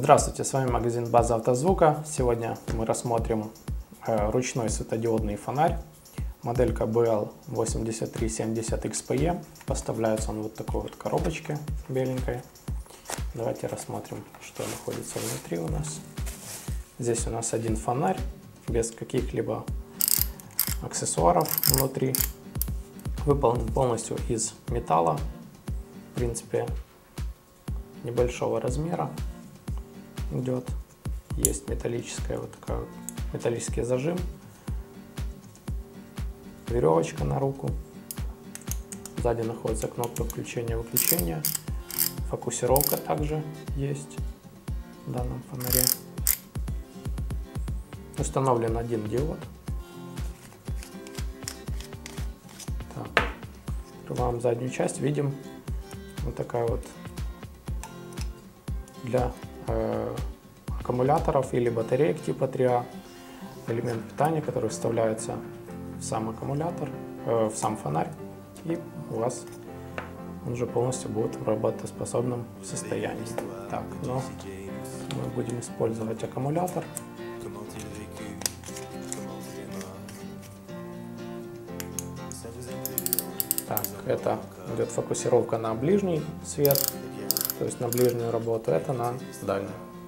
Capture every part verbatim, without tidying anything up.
Здравствуйте, с вами магазин База Автозвука. Сегодня мы рассмотрим э, ручной светодиодный фонарь. Моделька би эл восемь три семь ноль икс пи и. Поставляется он в вот такой вот коробочке беленькой. Давайте рассмотрим, что находится внутри у нас. Здесь у нас один фонарь, без каких-либо аксессуаров внутри. Выполнен полностью из металла. В принципе, небольшого размера идет. Есть металлическая вот такая вот, металлический зажим, веревочка на руку. Сзади находится кнопка включения-выключения. Фокусировка также есть в данном фонаре. Установлен один диод. Так. Открываем заднюю часть, видим вот такая вот для э, аккумуляторов или батареек типа три а элемент питания, который вставляется в сам аккумулятор, э, в сам фонарь, и у вас он уже полностью будет в работоспособном состоянии. Так, но мы будем использовать аккумулятор. Так, это идет фокусировка на ближний свет, то есть на ближнюю работу, это на дальнюю.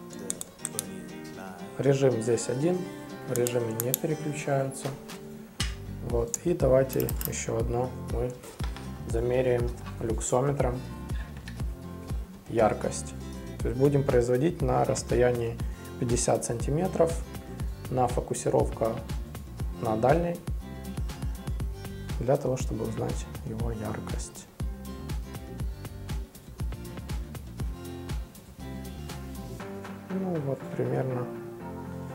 Режим здесь один, в режиме не переключаются. Вот, и давайте еще одно мы замеряем люксометром яркость. То есть будем производить на расстоянии пятьдесят сантиметров, на фокусировка на дальней, для того, чтобы узнать его яркость. Ну вот примерно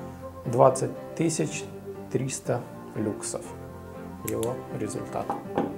двадцать тысяч триста люксов его результат.